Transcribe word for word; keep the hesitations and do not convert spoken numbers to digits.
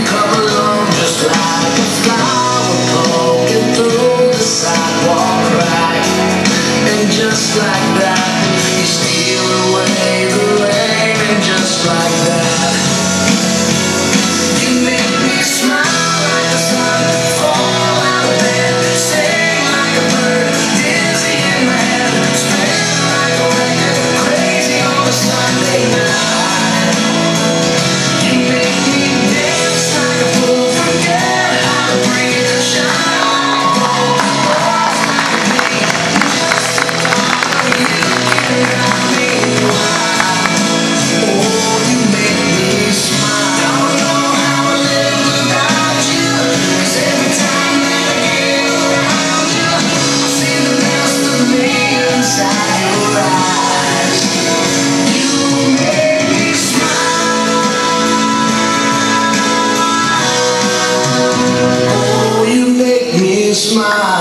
come along just like a flower poking through the sidewalk crack. And just like that, you steal away the rain. And just like that, you make me smile like the sun, fall out of bed, sing like a bird, dizzy in my head, spin like a record, crazy on a Sunday night. You make me dance like a fool, forget how to breathe, shine like a ball, balls like me. Just a thought of you can drive me wild. Oh, you make me smile. Don't know how I live without you, 'cause every time that I get around you, I see the best of me inside your eyes. You make me smile. Oh, you make me smile.